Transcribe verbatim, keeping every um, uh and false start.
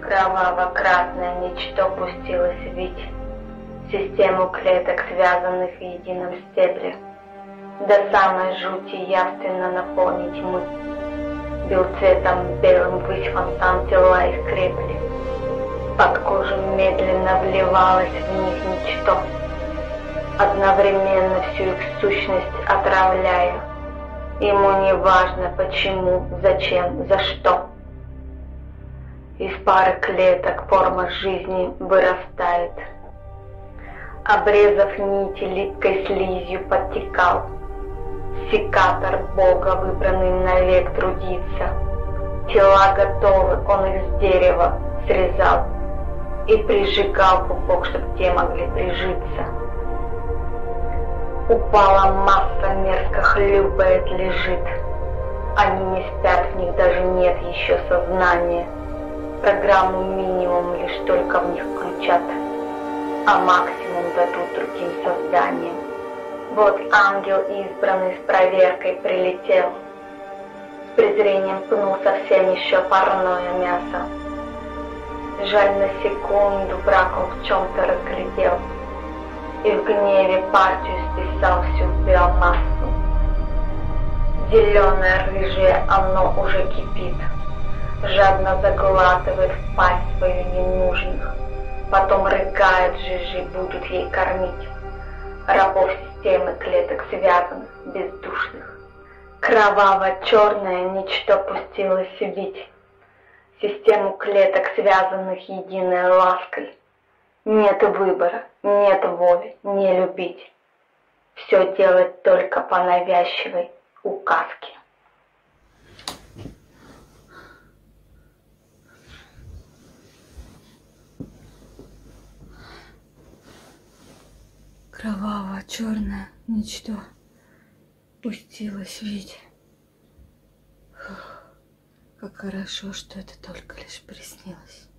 Кроваво-красное ничто пустилось вить систему клеток, связанных в едином стебле. До самой жути явственно наполнить мы. Бил цветом белым ввысь фонтан, тела искрепли. Под кожу медленно вливалось в них ничто, одновременно всю их сущность отравляя. Ему не важно почему, зачем, за что. Из пары клеток форма жизни вырастает. Обрезав нити, липкой слизью подтекал. Секатор Бога, выбранный навек, трудится. Тела готовы, он их с дерева срезал и прижигал пупок, чтоб те могли прижиться. Упала масса, мерзко хлюпает, лежит. Они не спят, в них даже нет еще сознания. Программу минимум лишь только в них включат, а максимум дадут другим созданиям. Вот ангел избранный с проверкой прилетел, с презрением пнул совсем еще парное мясо. Жаль, на секунду брак он в чем-то разглядел и в гневе партию списал всю биомассу. Зеленое, рыжее оно уже кипит, жадно заглатывает в пасть свою ненужных, потом рыгает, жижи будут ей кормить рабов системы клеток связанных, бездушных. Кроваво-черное ничто пустилось бить систему клеток, связанных единой лаской. Нет выбора, нет воли не любить. Все делать только по навязчивой указке. Кроваво-черное ничто пустилось вить. Фух, как хорошо, что это только лишь приснилось.